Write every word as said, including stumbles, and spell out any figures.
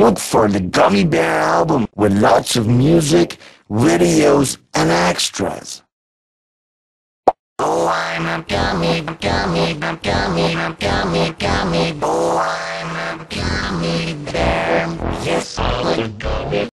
Look for the Gummy Bear album with lots of music, videos, and extras. Oh, I'm a gummy, gummy, gummy, gummy, gummy, gummy boy.